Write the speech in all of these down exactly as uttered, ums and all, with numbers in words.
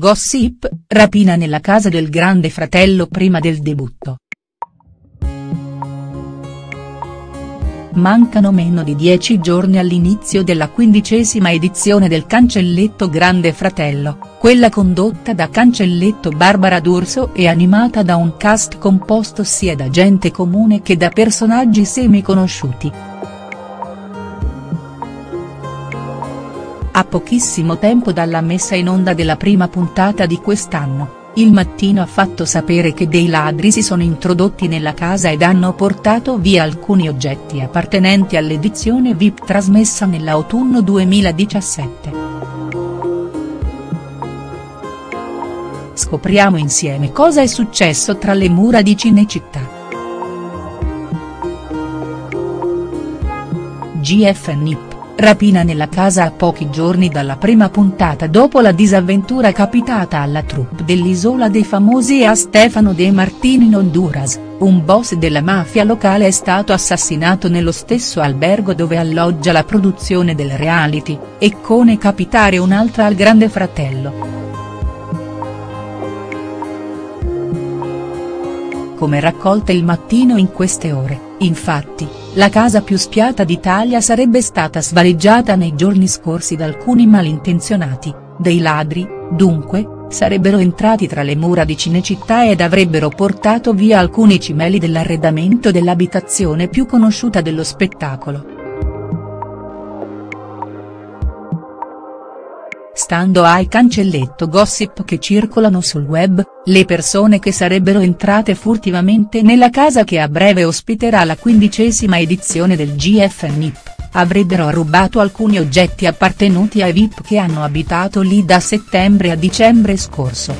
Gossip, rapina nella casa del Grande Fratello prima del debutto. Mancano meno di dieci giorni all'inizio della quindicesima edizione del Cancelletto Grande Fratello, quella condotta da Cancelletto Barbara D'Urso e animata da un cast composto sia da gente comune che da personaggi semi-conosciuti. A pochissimo tempo dalla messa in onda della prima puntata di quest'anno, Il Mattino ha fatto sapere che dei ladri si sono introdotti nella casa ed hanno portato via alcuni oggetti appartenenti all'edizione V I P trasmessa nell'autunno duemiladiciassette. Scopriamo insieme cosa è successo tra le mura di Cinecittà. G F N I P. Rapina nella casa a pochi giorni dalla prima puntata dopo la disavventura capitata alla troupe dell'Isola dei Famosi e a Stefano De Martini in Honduras, un boss della mafia locale è stato assassinato nello stesso albergo dove alloggia la produzione del reality, eccone capitare un'altra al Grande Fratello. Come raccolta Il Mattino in queste ore, infatti, la casa più spiata d'Italia sarebbe stata svaligiata nei giorni scorsi da alcuni malintenzionati, dei ladri, dunque, sarebbero entrati tra le mura di Cinecittà ed avrebbero portato via alcuni cimeli dell'arredamento dell'abitazione più conosciuta dello spettacolo. Stando ai cancelletto gossip che circolano sul web, le persone che sarebbero entrate furtivamente nella casa che a breve ospiterà la quindicesima edizione del G F N I P, avrebbero rubato alcuni oggetti appartenuti ai V I P che hanno abitato lì da settembre a dicembre scorso.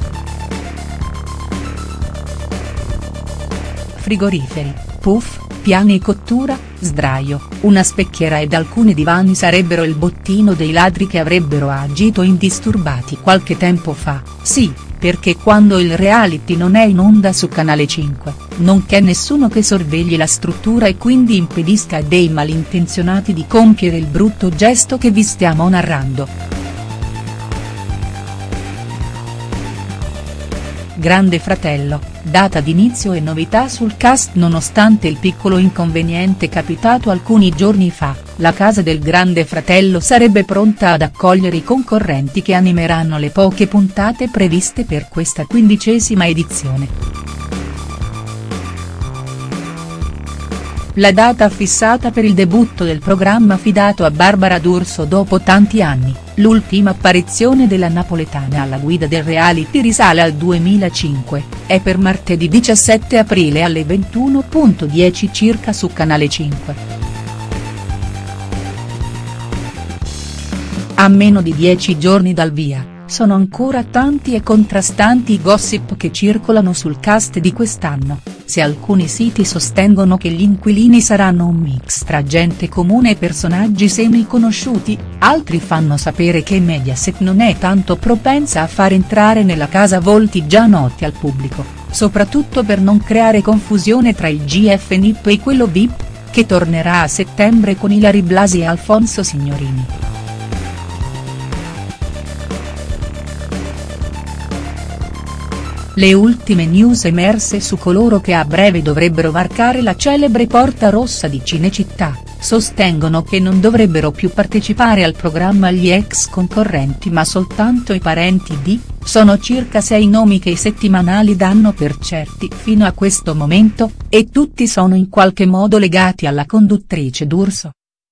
Frigoriferi, puff, piani cottura, sdraio, una specchiera ed alcuni divani sarebbero il bottino dei ladri che avrebbero agito indisturbati qualche tempo fa, sì, perché quando il reality non è in onda su Canale cinque, non c'è nessuno che sorvegli la struttura e quindi impedisca a dei malintenzionati di compiere il brutto gesto che vi stiamo narrando. Grande Fratello, data d'inizio e novità sul cast. Nonostante il piccolo inconveniente capitato alcuni giorni fa, la casa del Grande Fratello sarebbe pronta ad accogliere i concorrenti che animeranno le poche puntate previste per questa quindicesima edizione. La data fissata per il debutto del programma affidato a Barbara D'Urso dopo tanti anni, l'ultima apparizione della napoletana alla guida del reality risale al duemilacinque, è per martedì diciassette aprile alle ventuno e dieci circa su Canale cinque. A meno di dieci giorni dal via, sono ancora tanti e contrastanti i gossip che circolano sul cast di quest'anno. Se alcuni siti sostengono che gli inquilini saranno un mix tra gente comune e personaggi semi-conosciuti, altri fanno sapere che Mediaset non è tanto propensa a far entrare nella casa volti già noti al pubblico, soprattutto per non creare confusione tra il G F N I P e quello V I P, che tornerà a settembre con Ilary Blasi e Alfonso Signorini. Le ultime news emerse su coloro che a breve dovrebbero varcare la celebre porta rossa di Cinecittà, sostengono che non dovrebbero più partecipare al programma gli ex concorrenti ma soltanto i parenti di, sono circa sei nomi che i settimanali danno per certi fino a questo momento, e tutti sono in qualche modo legati alla conduttrice D'Urso.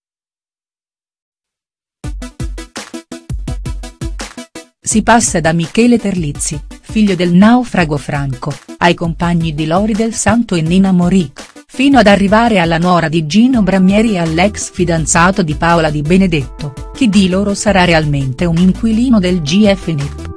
Si passa da Michele Terlizzi, figlio del naufrago Franco, ai compagni di Lori Del Santo e Nina Moric, fino ad arrivare alla nuora di Gino Bramieri e all'ex fidanzato di Paola Di Benedetto, chi di loro sarà realmente un inquilino del G F N I P.